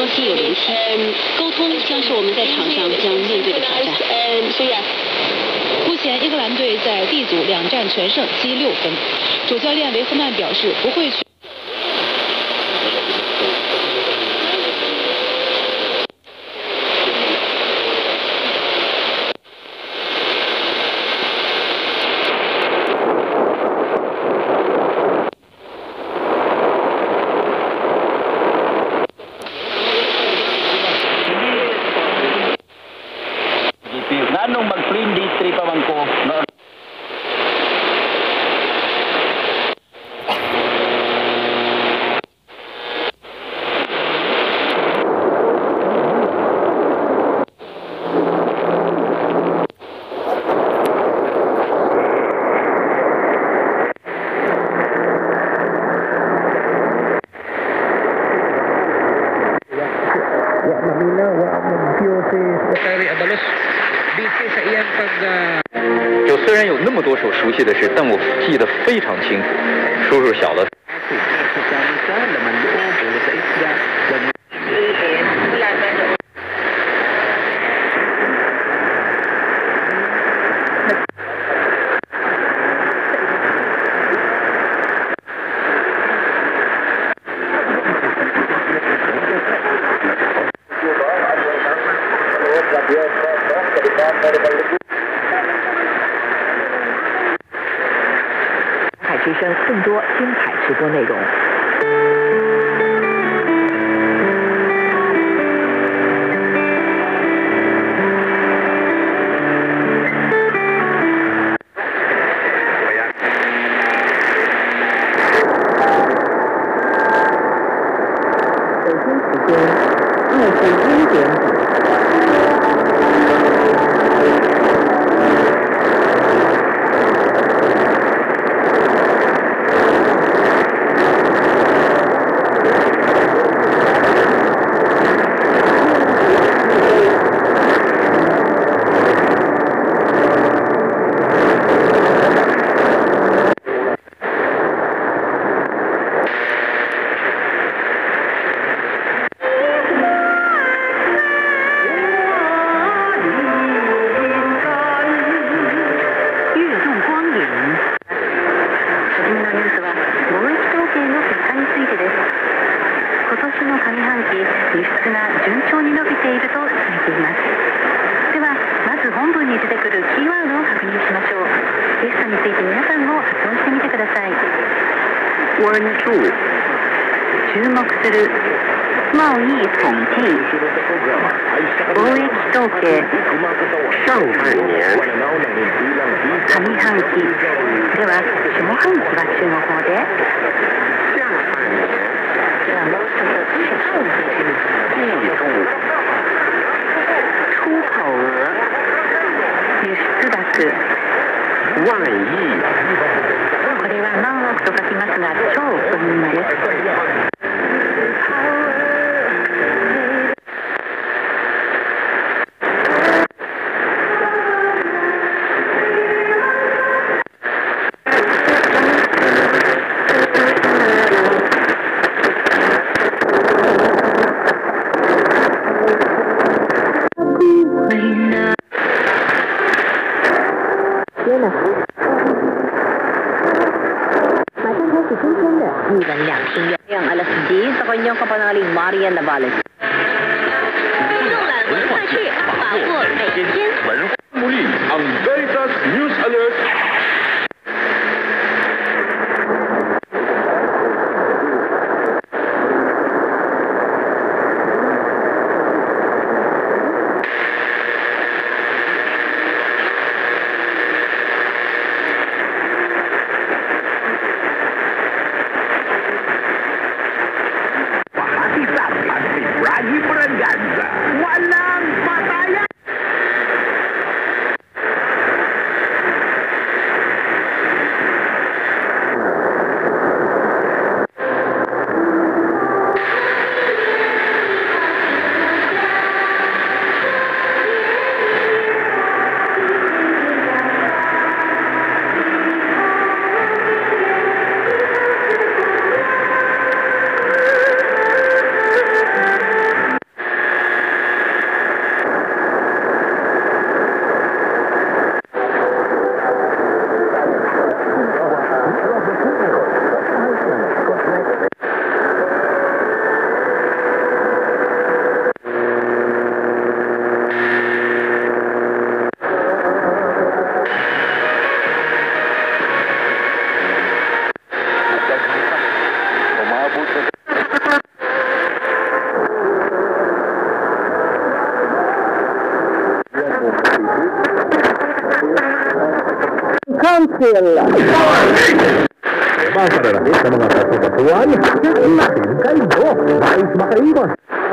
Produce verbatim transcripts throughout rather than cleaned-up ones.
心有灵犀。沟通将是我们在场上将面对的挑战。目前英格兰队在 D 组两战全胜，积六分。主教练维赫曼表示不会去。 Nanong mag-frame day three pa man ko. No? Wa mamina, wa magbyo si Secretary Abalos. Busy sa iyang pag... 就虽然有那么多首熟悉的诗，但我记得非常清楚。叔叔小的。 海之声更多精彩直播内容。北京时间二十一点整。 輸出が順調に伸びているとされています。ではまず本文に出てくるキーワードを確認しましょう。テストについて皆さんも発音してみてください。 关注、 注目する、贸易統計、貿易統計、 上半年、 上半期。では下半期は中国語で下半年、 ではもう一つ季度、 出口額、輸出額、 万億。 これは万億と書きますが超という意味です。 天哪！马上开始今天的日文两性月。 Ang alas ten sa kanyang kapangaling Maria Navales. 动览文化区，把握每一天。 Muli ang Veritas News Alert. Lagi Braganza, walang patayan! Council. Memang pada lahir sa mga katuan, masin kayo, nais makaiwas.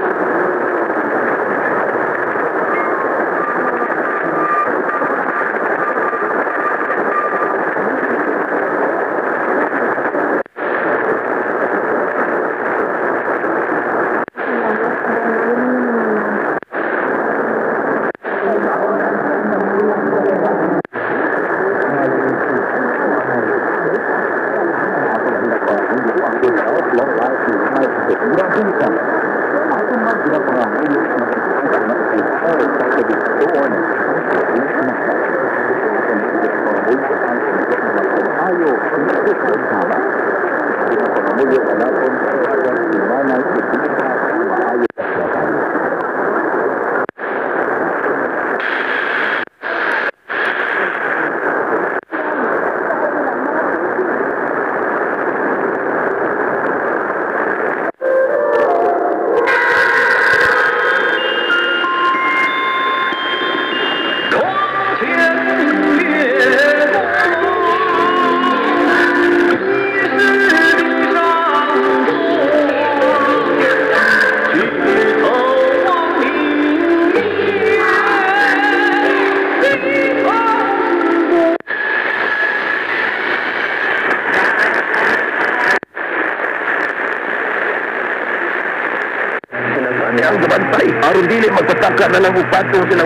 Ang gabantay, aron dili magpataka na lang upatong silang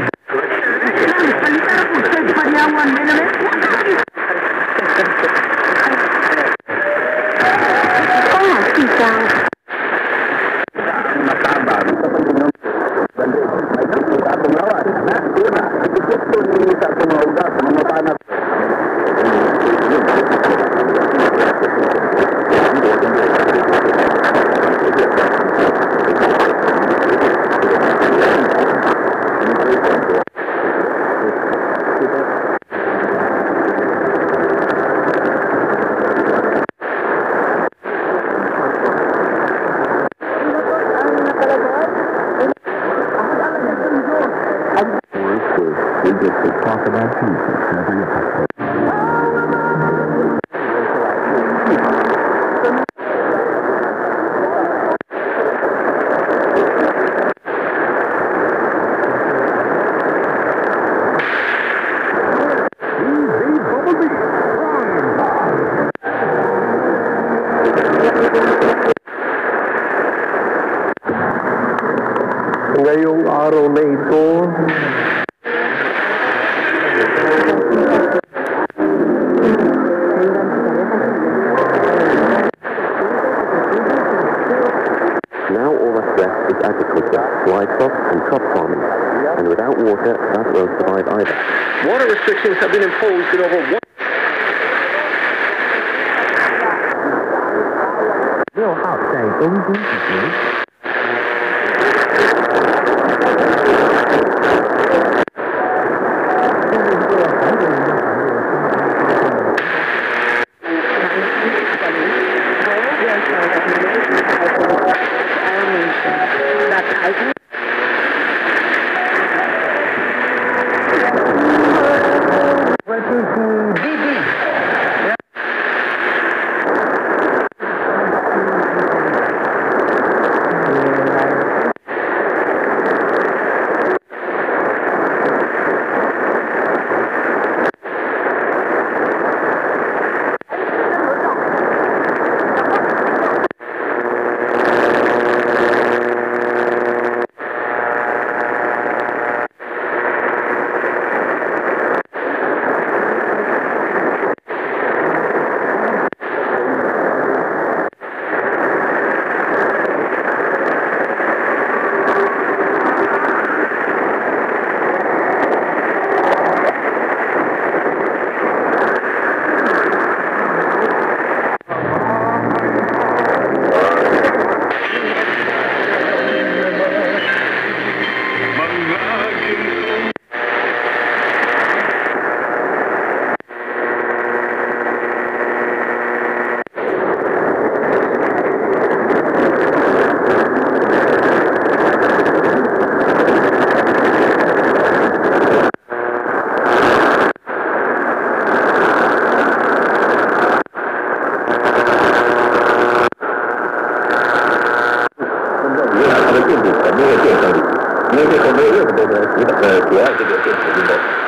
ngayong araw na ito. Now all that's left is agriculture, livestock and crop farming. And without water, that won't survive either. Water restrictions have been imposed in over one... 六号在东京举行。 工业建设里，因为这个没有任何的呃主要这个电子运动。